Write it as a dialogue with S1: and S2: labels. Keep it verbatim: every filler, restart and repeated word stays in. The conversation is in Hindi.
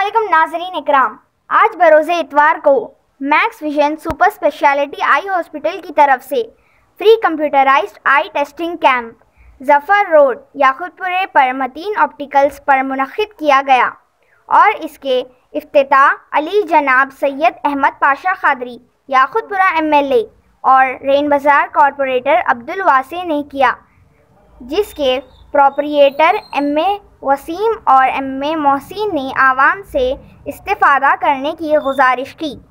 S1: अस्सलामुअलैकुम नाज़रीन इकराम, आज बरोज़े इतवार को Max Vision super speciality eye hospital की तरफ से free computerised eye testing camp Zafar road याखुतपुरे पर मतीन ऑप्टिकल्स पर मुनक़्क़िद किया गया और इसके इफ्तिताह अली जनाब सैयद अहमद पाशा ख़ादरी याखुतपुरा एम एल ए और रेन बाज़ार कॉरपोरेटर अब्दुल वासी ने किया, जिसके प्रोप्रिएटर एम ए वसीम और एम ए मोहसिन ने आवाम से इस्तिफ़ादा करने की गुजारिश की।